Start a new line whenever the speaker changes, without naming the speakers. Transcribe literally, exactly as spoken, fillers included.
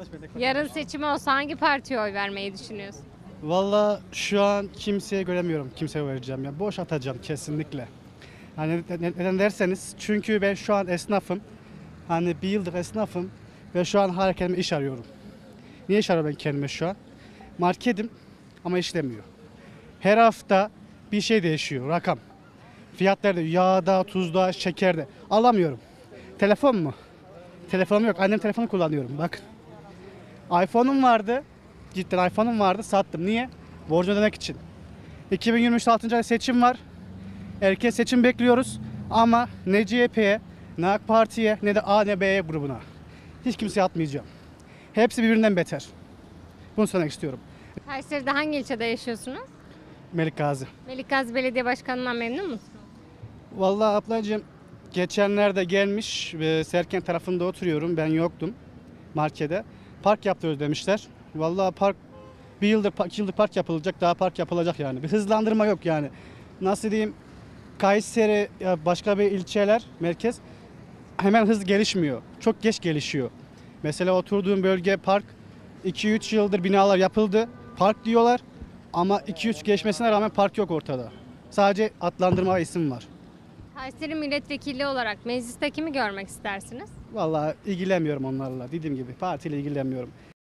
Yarın seçim olsa hangi partiye oy vermeyi düşünüyorsun?
Valla şu an kimseye göremiyorum. Kimseye vereceğim ya. Boş atacağım kesinlikle. Hani ne- ne- neden derseniz çünkü ben şu an esnafım. Hani bir yıldır esnafım ve şu an hala kendime iş arıyorum. Niye iş arıyorum ben kendime şu an? Marketim ama işlemiyor. Her hafta bir şey değişiyor, rakam. Fiyatlar da yağda, tuzda, şekerde. Alamıyorum. Telefon mu? Telefonum yok. Annem telefonu kullanıyorum. Bakın. iPhone'um vardı. Cidden iPhone'um vardı. Sattım. Niye? Borcu ödemek için. iki bin yirmi üç altıncı ay seçim var. Erken seçim bekliyoruz. Ama ne C H P'ye, ne AK Parti'ye, ne de A ne B grubuna. Hiç kimseye atmayacağım. Hepsi birbirinden beter. Bunu söylemek istiyorum.
Kayseri'de hangi ilçede yaşıyorsunuz?
Melik Gazi.
Melikgazi Belediye Başkanı'ndan memnun musunuz?
Vallahi ablacığım geçenlerde gelmiş ve Serken tarafında oturuyorum. Ben yoktum markete. Park yaptırıyoruz demişler. Vallahi park bir yıldır, iki yıldır park yapılacak. Daha park yapılacak yani. Bir hızlandırma yok yani. Nasıl diyeyim? Kayseri ya başka bir ilçeler, merkez hemen hız gelişmiyor. Çok geç gelişiyor. Mesela oturduğum bölge park iki üç yıldır binalar yapıldı. Park diyorlar ama iki üç geçmesine rağmen park yok ortada. Sadece adlandırma isim var.
Kayseri milletvekili olarak mecliste kimi görmek istersiniz?
Vallahi ilgilenmiyorum onlarla. Dediğim gibi partiyle ilgilenmiyorum.